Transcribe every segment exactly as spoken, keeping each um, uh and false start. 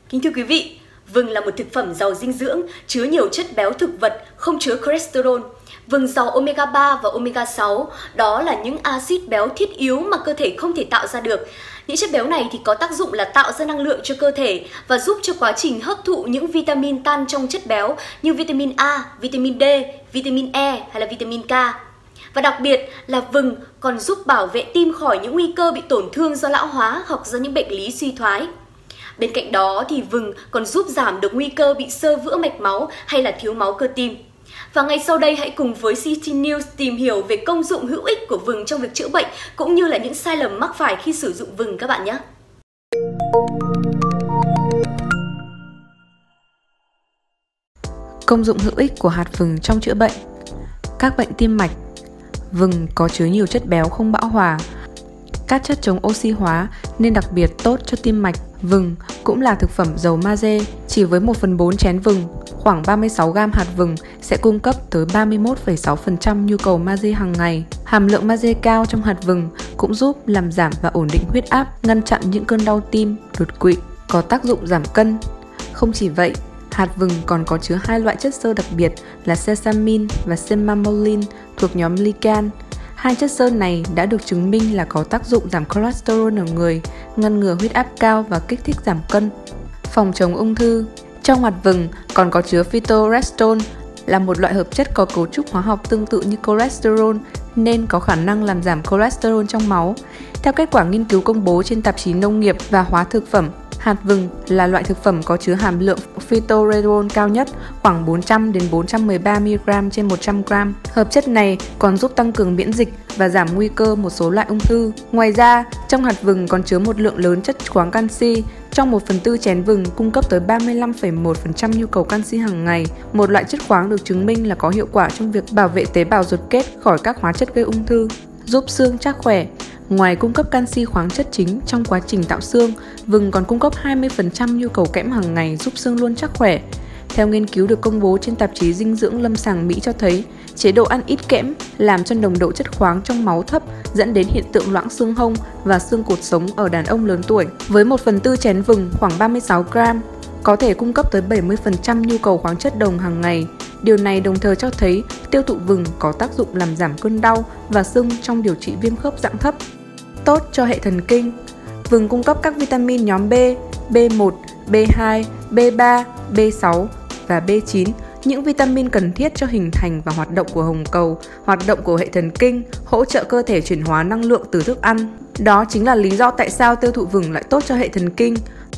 Kính thưa quý vị, vừng là một thực phẩm giàu dinh dưỡng, chứa nhiều chất béo thực vật, không chứa cholesterol. Vừng giàu omega ba và omega sáu, đó là những axit béo thiết yếu mà cơ thể không thể tạo ra được. Những chất béo này thì có tác dụng là tạo ra năng lượng cho cơ thể và giúp cho quá trình hấp thụ những vitamin tan trong chất béo như vitamin A, vitamin D, vitamin E hay là vitamin K. Và đặc biệt là vừng còn giúp bảo vệ tim khỏi những nguy cơ bị tổn thương do lão hóa hoặc do những bệnh lý suy thoái. Bên cạnh đó thì vừng còn giúp giảm được nguy cơ bị xơ vữa mạch máu hay là thiếu máu cơ tim. Và ngay sau đây hãy cùng với xê tê News tìm hiểu về công dụng hữu ích của vừng trong việc chữa bệnh cũng như là những sai lầm mắc phải khi sử dụng vừng các bạn nhé. Công dụng hữu ích của hạt vừng trong chữa bệnh. Các bệnh tim mạch. Vừng có chứa nhiều chất béo không bão hòa, các chất chống oxy hóa nên đặc biệt tốt cho tim mạch. Vừng cũng là thực phẩm giàu magie, chỉ với một phần bốn chén vừng, khoảng ba mươi sáu gam hạt vừng sẽ cung cấp tới ba mươi mốt phẩy sáu phần trăm nhu cầu magie hàng ngày. Hàm lượng magie cao trong hạt vừng cũng giúp làm giảm và ổn định huyết áp, ngăn chặn những cơn đau tim, đột quỵ, có tác dụng giảm cân. Không chỉ vậy, hạt vừng còn có chứa hai loại chất xơ đặc biệt là sesamin và semamolin thuộc nhóm lycan. Hai chất xơ này đã được chứng minh là có tác dụng giảm cholesterol ở người, ngăn ngừa huyết áp cao và kích thích giảm cân. Phòng chống ung thư. Trong hạt vừng còn có chứa phytoestrone là một loại hợp chất có cấu trúc hóa học tương tự như cholesterol nên có khả năng làm giảm cholesterol trong máu. Theo kết quả nghiên cứu công bố trên tạp chí Nông nghiệp và Hóa thực phẩm, hạt vừng là loại thực phẩm có chứa hàm lượng phytoestrone cao nhất, khoảng bốn trăm đến bốn trăm mười ba mi-li-gam trên một trăm gam. Hợp chất này còn giúp tăng cường miễn dịch và giảm nguy cơ một số loại ung thư. Ngoài ra, trong hạt vừng còn chứa một lượng lớn chất khoáng canxi. Trong một phần tư chén vừng cung cấp tới ba mươi lăm phẩy một phần trăm nhu cầu canxi hàng ngày, một loại chất khoáng được chứng minh là có hiệu quả trong việc bảo vệ tế bào ruột kết khỏi các hóa chất gây ung thư, giúp xương chắc khỏe. Ngoài cung cấp canxi khoáng chất chính trong quá trình tạo xương, vừng còn cung cấp hai mươi phần trăm nhu cầu kẽm hàng ngày giúp xương luôn chắc khỏe. Theo nghiên cứu được công bố trên tạp chí Dinh dưỡng lâm sàng Mỹ cho thấy, chế độ ăn ít kẽm làm cho nồng độ chất khoáng trong máu thấp, dẫn đến hiện tượng loãng xương hông và xương cột sống ở đàn ông lớn tuổi. Với một phần tư chén vừng khoảng ba mươi sáu gam, có thể cung cấp tới bảy mươi phần trăm nhu cầu khoáng chất đồng hàng ngày. Điều này đồng thời cho thấy tiêu thụ vừng có tác dụng làm giảm cơn đau và sưng trong điều trị viêm khớp dạng thấp. Tốt cho hệ thần kinh. Vừng cung cấp các vitamin nhóm B, B một, B hai, B ba, B sáu và B chín, những vitamin cần thiết cho hình thành và hoạt động của hồng cầu, hoạt động của hệ thần kinh, hỗ trợ cơ thể chuyển hóa năng lượng từ thức ăn. Đó chính là lý do tại sao tiêu thụ vừng lại tốt cho hệ thần kinh.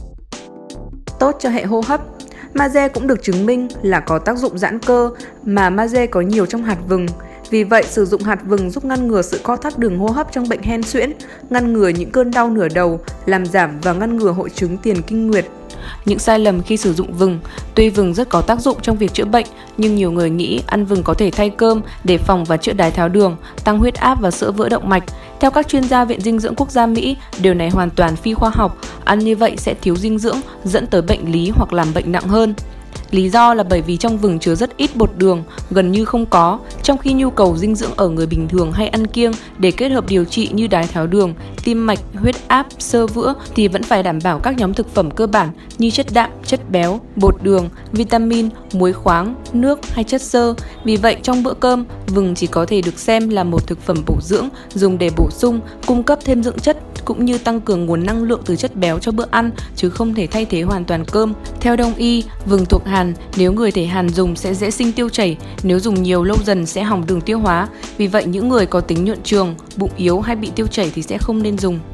Tốt cho hệ hô hấp. Magie cũng được chứng minh là có tác dụng giãn cơ, mà magie có nhiều trong hạt vừng. Vì vậy, sử dụng hạt vừng giúp ngăn ngừa sự co thắt đường hô hấp trong bệnh hen suyễn, ngăn ngừa những cơn đau nửa đầu, làm giảm và ngăn ngừa hội chứng tiền kinh nguyệt. Những sai lầm khi sử dụng vừng. Tuy vừng rất có tác dụng trong việc chữa bệnh, nhưng nhiều người nghĩ ăn vừng có thể thay cơm để phòng và chữa đái tháo đường, tăng huyết áp và sữa vỡ động mạch. Theo các chuyên gia Viện Dinh dưỡng Quốc gia Mỹ, điều này hoàn toàn phi khoa học. Ăn như vậy sẽ thiếu dinh dưỡng, dẫn tới bệnh lý hoặc làm bệnh nặng hơn. Lý do là bởi vì trong vừng chứa rất ít bột đường, gần như không có, trong khi nhu cầu dinh dưỡng ở người bình thường hay ăn kiêng để kết hợp điều trị như đái tháo đường, tim mạch, huyết áp, xơ vữa thì vẫn phải đảm bảo các nhóm thực phẩm cơ bản như chất đạm, chất béo, bột đường, vitamin, muối khoáng, nước hay chất xơ. Vì vậy trong bữa cơm, vừng chỉ có thể được xem là một thực phẩm bổ dưỡng dùng để bổ sung, cung cấp thêm dưỡng chất cũng như tăng cường nguồn năng lượng từ chất béo cho bữa ăn, chứ không thể thay thế hoàn toàn cơm. Theo Đông y, vừng thuộc hàn, nếu người thể hàn dùng sẽ dễ sinh tiêu chảy, nếu dùng nhiều lâu dần sẽ hỏng đường tiêu hóa. Vì vậy những người có tính nhuận trường, bụng yếu hay bị tiêu chảy thì sẽ không nên dùng.